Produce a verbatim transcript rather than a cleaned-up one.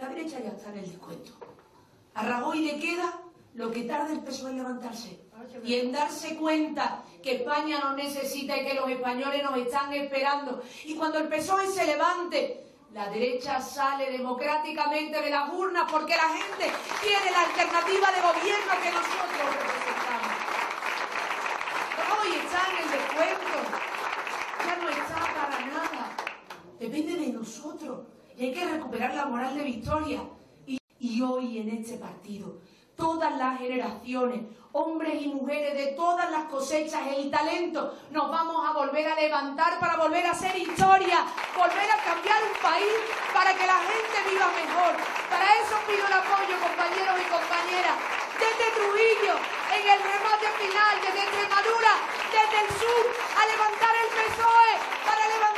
La derecha ya está en el descuento. A Rajoy le queda lo que tarda el P S O E en levantarse y en darse cuenta que España nos necesita y que los españoles nos están esperando. Y cuando el P S O E se levante, la derecha sale democráticamente de las urnas porque la gente quiere la alternativa de gobierno que nosotros representamos. Hoy está en el descuento, ya no está para nada. Depende de nosotros y hay que recuperar la moral de victoria. Y, y hoy en este partido, todas las generaciones, hombres y mujeres de todas las cosechas y talentos, nos vamos a volver a levantar para volver a hacer historia, volver a cambiar un país para que la gente viva mejor. Para eso pido el apoyo, compañeros y compañeras, desde Trujillo, en el remate final, desde Extremadura, desde el sur, a levantar el P S O E, para levantar